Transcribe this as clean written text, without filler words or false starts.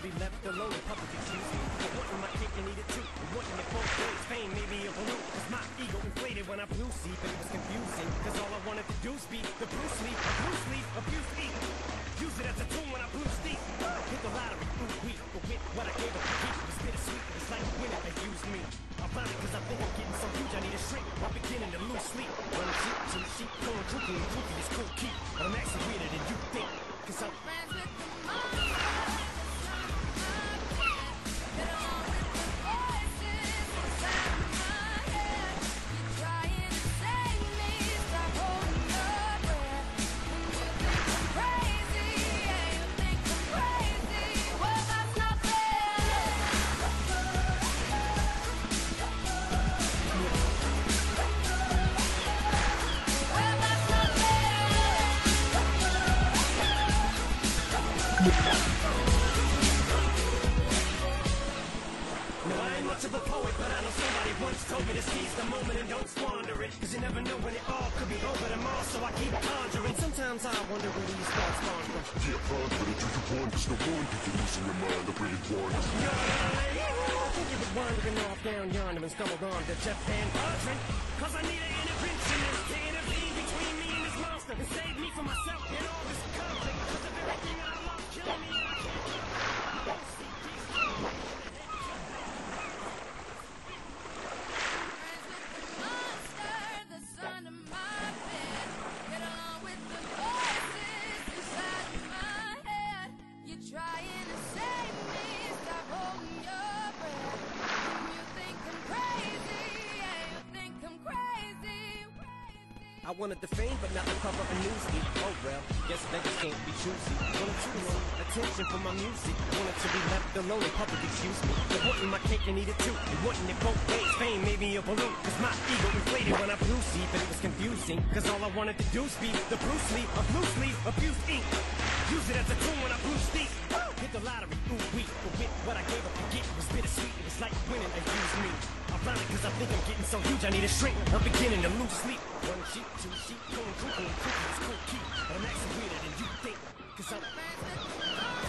be left alone in public, excuse me. I wanted my cake and eat it too. I wanted it both ways, fame made me a balloon. Cause my ego inflated when I blew sleep, and it was confusing. Cause all I wanted to do was be the Bruce Lee, abuse me. Use it as a tool when I blew steep. Hit the lottery, ooh wee. But with what I gave up to keep, it was bittersweet. It was like winning, they used me. I'm finding cause I think I'm getting so huge, I need a shrink. I'm beginning to lose sleep. Running sheep to the sheep, going kooky, and kooky is cool keep. But I'm actually weirder than you think. Cause I'm friends with the monster. Of a poet, but I know somebody once told me to seize the moment and don't squander it. Cause you never know when it all could be over tomorrow, so I keep conjuring. Sometimes I wonder where these thoughts spawn from. Yeah, ponder it, do you want this? No wonder you're losing your mind, I really want it. I think you were wandering off down yonder and stumbled on to Jeff Van Vardren. Cause I need an interventionist to intervene between me and this monster and save me from myself and all this conflict. Cause of everything I love killing me and I can't keep it. I won't see peace. I wanted the fame, but not the cover of Newsweek. Oh well, guess beggars can't be choosy. Wanted too long attention from my music. Wanted to be left alone in public, excuse me. I wanted my cake and eat it too. I wanted it both ways, fame made me a balloon. Cause my ego inflated when I blew sleep, and it was confusing. Cause all I wanted to do was be the Bruce Lee, abused ink. Use it as a tool when I blew steep. Hit the lottery, ooh wee. But with what I gave up to get, it was bittersweet. It was like winning, they used me. I'm blinded cause I think I'm getting so huge, I need a shrink. I'm beginning to lose sleep. One sheep, two sheep, going cuckoo, and cuckoo is cool keep. But I'm actually weirder than you think. Cause I'm